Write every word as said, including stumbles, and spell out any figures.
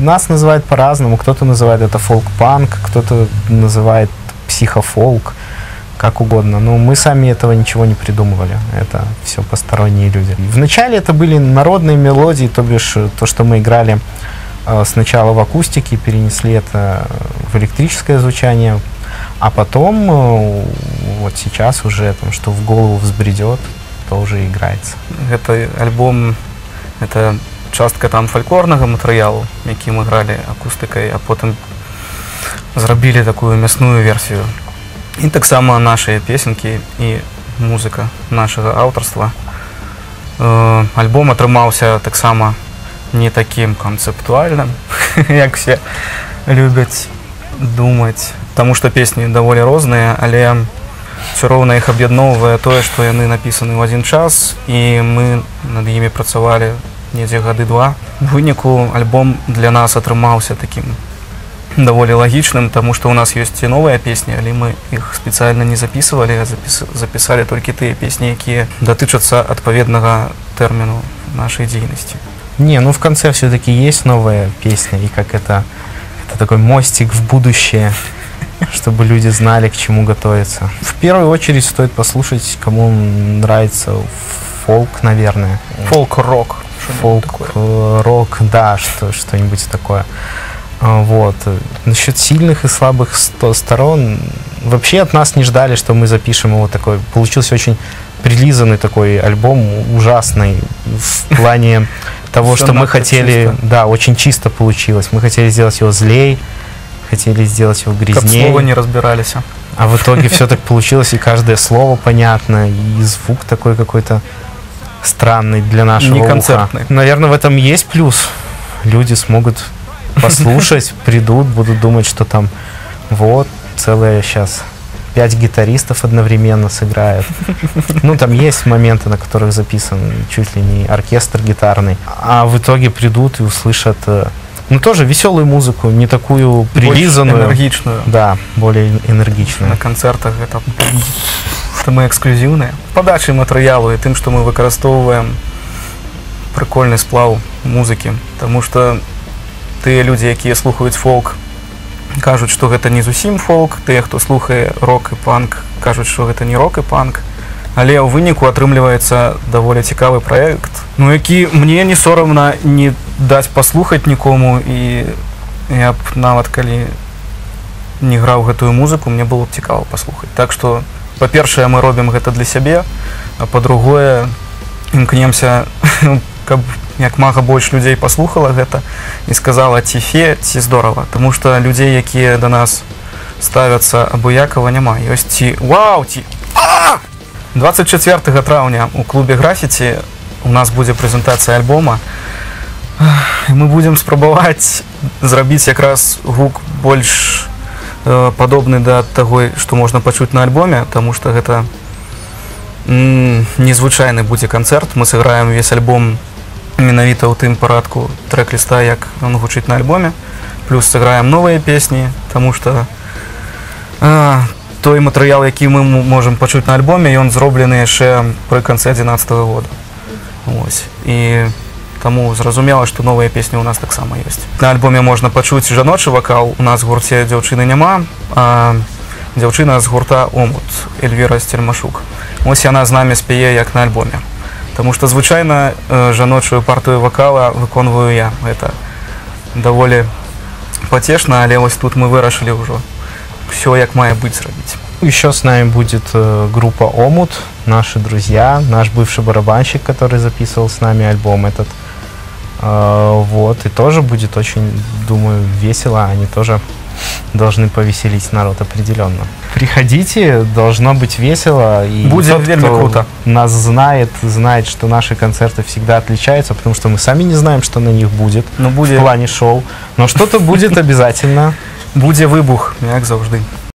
нас называют по-разному. Кто-то называет это фолк-панк, кто-то называет психофолк, как угодно. Но мы сами этого ничего не придумывали. Это все посторонние люди. Вначале это были народные мелодии, то бишь то, что мы играли сначала в акустике, перенесли это в электрическое звучание, а потом, вот сейчас уже, там, что в голову взбредет, то уже играется. Это альбом, это частка там фольклорного материалу, який мы играли акустикой, а потом зробили такую мясную версию. И так само наши песенки и музыка нашего авторства. Э, альбом атрымаўся так само не таким концептуальным, як все любят думать, потому что песни довольно розныя, але все роўна іх аб'ядноўвае тое, што яны напісаны ў адзін час, і мы над імі працавалі недзе гады два. В выніку альбом для нас атрымаўся таким довольно логичным, потому что у нас есть и новые песни, але мы их специально не записывали, а запис записали только те песни, которые датычатся отповедного термину нашей деятельности. Не, ну в конце все-таки есть новая песня, и как это, это такой мостик в будущее, чтобы люди знали, к чему готовиться. В первую очередь стоит послушать, кому нравится фолк, наверное. Фолк-рок. Фолк-рок, да, что, что-нибудь такое. Вот. Насчет сильных и слабых сторон, вообще от нас не ждали, что мы запишем его такой. Получился очень прилизанный такой альбом, ужасный в плане того, что мы хотели, да, очень чисто получилось. Мы хотели сделать его злей, хотели сделать его грязнее. Как слова не разбирались. А в итоге все так получилось, и каждое слово понятно, и звук такой какой-то странный для нашего уха. Не концертный. Наверное, в этом есть плюс. Люди смогут послушать, придут, будут думать, что там вот целые сейчас пять гитаристов одновременно сыграют. Ну, там есть моменты, на которых записан чуть ли не оркестр гитарный. А в итоге придут и услышат, ну, тоже веселую музыку, не такую прилизанную. Больше энергичную. Да, более энергичную. На концертах это, это мы эксклюзивные. Подачей материалу и тем, что мы выкористовываем прикольный сплав музыки. Потому что тыя людзі, якія слухаюць фолк, кажуць, што гэта не зусім фолк, тыя, хто слухае рок і панк, кажуць, што гэта не рок і панк, але ў выніку атрымліваецца даволі цікавы праект, ну, які мне не сорамна не даць паслухаць нікому, і я б нават калі не граў гэтую музыку, мне было б цікава паслухаць. Так што, па-першае, мы робім гэта для сябе, а па-другое, імкнемся, каб як мага больш людзей паслухала гэта і сказала ці фе, ці здорава, тому што людзей, якія да нас ставяцца абыякава, няма. Ёсць ці вау, ці а! двадцать четвёртага траўня у клубе графіці у нас будзе прэзентацыя альбома, і мы будзем спрабаваць зрабіць якраз гук больш э, падобны да таго, што можна пачуць на альбоме, таму што гэта м, незвычайны будзе канцэрт. Мы сыграем увесь альбом менавіта ў тым парадку трэк-ліста, як ён гучыць на альбоме, плюс сыграем новыя песні, таму што э, той матэрыял, які мы можам пачуць на альбоме, ён зроблены яшчэ пры канцы адзінаццатага года. Ось. І таму зразумела, што новыя песні ў нас таксама ёсць. На альбоме можна пачуць жаночы вакал, у нас в гурце дзяўчыны няма, а дзяўчына з гурта «Омут», Эльвіра Стельмашук. Ось яна з намі спяе, як на альбоме. Потому что звычайна э, жаночую партию вокала выконваю я. Это довольно потешно, але вот тут мы вырашили уже все, як мае быть, зрабіць. Еще с нами будет э, группа «Омут», наши друзья, наш бывший барабанщик, который записывал с нами альбом этот. Э, вот, и тоже будет очень, думаю, весело, они тоже должны повеселить народ определенно. Приходите, должно быть весело. И будет тот, вельми круто. Нас знает, знает, что наши концерты всегда отличаются, потому что мы сами не знаем, что на них будет, ну, будет... в плане шоу. Но что-то будет обязательно. Будет выбух, як завжди.